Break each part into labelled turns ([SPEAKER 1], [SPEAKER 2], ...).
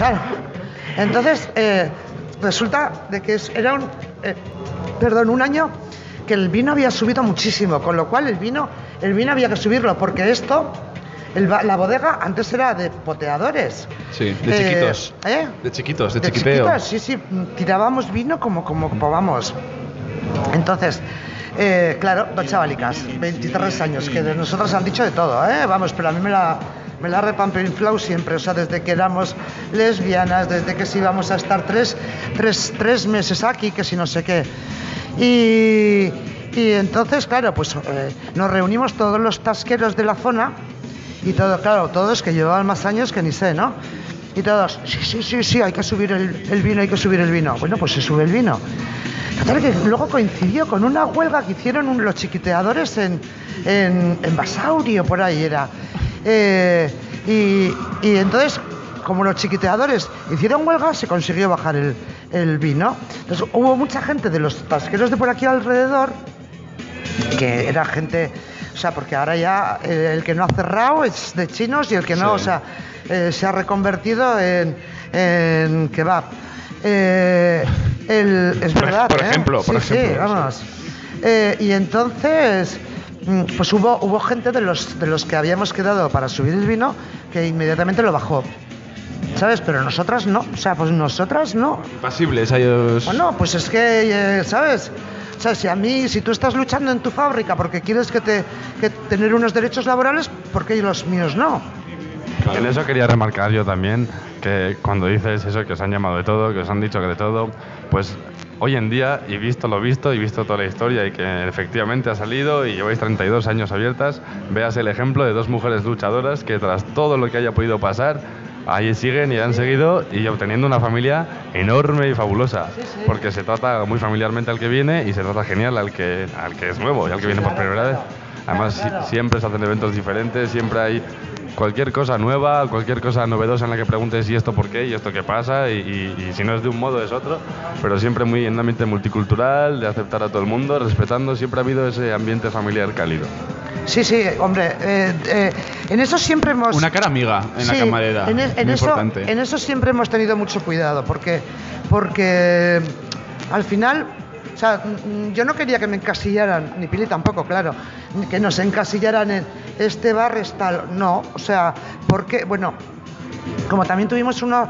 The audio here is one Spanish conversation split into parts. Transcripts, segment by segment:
[SPEAKER 1] Claro. Entonces, resulta de que era un año que el vino había subido muchísimo, con lo cual el vino había que subirlo, porque la bodega antes era de poteadores.
[SPEAKER 2] Sí, de chiquitos. De chiquitos, de chiquiteo.
[SPEAKER 1] Chiquitos, sí, tirábamos vino como vamos. Entonces, claro, dos chavalicas, 23 años, que de nosotros han dicho de todo, vamos, pero a mí me la ha repampinflado siempre, o sea, desde que éramos lesbianas, desde que si íbamos a estar tres meses aquí, que si no sé qué. Y entonces, claro, pues nos reunimos todos los tasqueros de la zona y todos que llevaban más años que ni sé, ¿no? Y todos, sí, hay que subir el vino, hay que subir el vino. Bueno, pues se sube el vino. Total, que luego coincidió con una huelga que hicieron los chiquiteadores en Basaurio, por ahí era. Y entonces, como los chiquiteadores hicieron huelga, se consiguió bajar el vino. Entonces hubo mucha gente de los tasqueros de por aquí alrededor, que era gente, o sea, porque ahora ya el que no ha cerrado es de chinos y el que no, sí. O sea, se ha reconvertido en kebab. Es verdad,
[SPEAKER 2] por ejemplo.
[SPEAKER 1] Sí, vamos. Y entonces, pues hubo gente de los que habíamos quedado para subir el vino que inmediatamente lo bajó, ¿sabes? Pero nosotras no, o sea, pues nosotras no.
[SPEAKER 2] Pasibles a ellos.
[SPEAKER 1] Bueno, pues es que, ¿sabes? O sea, si tú estás luchando en tu fábrica porque quieres que tener unos derechos laborales, ¿por qué los míos no?
[SPEAKER 3] Claro. En eso quería remarcar yo también que cuando dices eso, que os han llamado de todo, que os han dicho que de todo, pues hoy en día, y visto lo visto, y visto toda la historia, y que efectivamente ha salido, y lleváis 32 años abiertas, veas el ejemplo de dos mujeres luchadoras que tras todo lo que haya podido pasar, ahí siguen y han seguido y obteniendo una familia enorme y fabulosa, porque se trata muy familiarmente al que viene y se trata genial al que es nuevo y al que viene por primera vez. Además, siempre se hacen eventos diferentes, siempre hay cualquier cosa nueva, cualquier cosa novedosa en la que preguntes y esto por qué y esto qué pasa y si no es de un modo es otro, pero siempre muy en un ambiente multicultural, de aceptar a todo el mundo, respetando, siempre ha habido ese ambiente familiar cálido.
[SPEAKER 1] Sí, hombre, en eso siempre hemos...
[SPEAKER 2] Una cara amiga en la camarera,
[SPEAKER 1] en eso siempre hemos tenido mucho cuidado, porque al final... O sea, yo no quería que me encasillaran, ni Pili tampoco, claro, que nos encasillaran en este bar es tal, no, o sea, porque, bueno, como también tuvimos un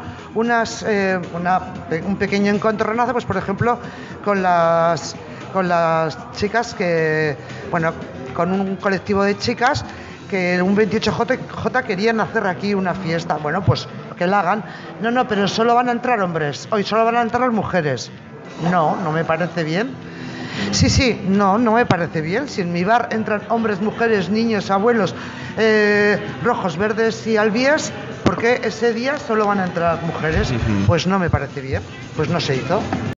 [SPEAKER 1] pequeño encontronazo, pues por ejemplo, con las chicas que, bueno, con un colectivo de chicas que un 28J querían hacer aquí una fiesta, bueno, pues que la hagan, no, pero solo van a entrar hombres, hoy solo van a entrar mujeres. No me parece bien. Sí, no me parece bien. Si en mi bar entran hombres, mujeres, niños, abuelos, rojos, verdes y albíes, ¿por qué ese día solo van a entrar mujeres? Pues no me parece bien. Pues no se hizo.